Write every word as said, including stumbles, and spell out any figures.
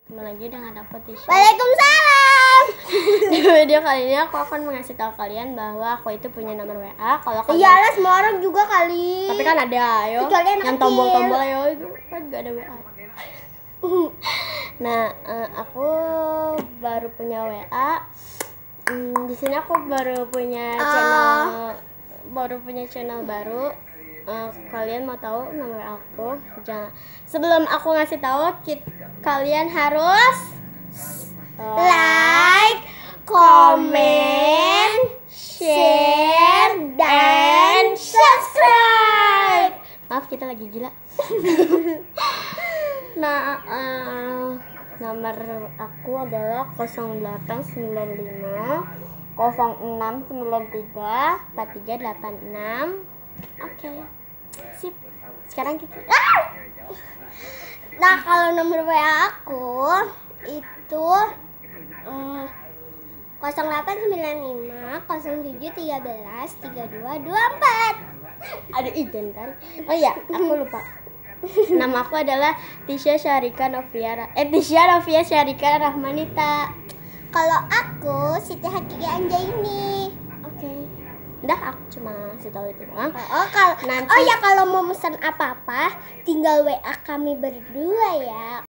Ketemu lagi dengan aku Tisha. Waalaikumsalam. Di video kali ini aku akan mengasih tahu kalian bahwa aku itu punya nomor W A. Kalau kalian Iyalah, semua orang juga kali. tapi kan ada yo Kecuali anak yang kecil. tombol-tombol yo itu kan gak ada W A. Nah, eh, aku baru punya W A. Hmm, di sini aku baru punya channel baru punya channel baru. Uh, kalian mau tahu nomor aku? Jangan. Sebelum aku ngasih tahu, kit, kalian harus like, comment, share, dan subscribe. Maaf, kita lagi gila. Nah, uh, nomor aku adalah nol delapan sembilan lima nol enam sembilan tiga empat tiga delapan enam. Oke. Okay. Sip. Sekarang kita. Ah! Nah, kalau nomor W A aku itu um, nol delapan sembilan lima nol tujuh tiga belas tiga dua dua empat. Ada izin kan? Oh iya, aku lupa. Nama aku adalah Tisha Syarika Novia. Eh Tisha Novia Syarika Rahmanita. Kalau aku Siti Hakiki Anjaini. Oke. Okay. Udah, aku cuma kasih tahu itu doang. Oh, kalau Nanti... oh ya kalau mau pesan apa-apa tinggal W A kami berdua ya.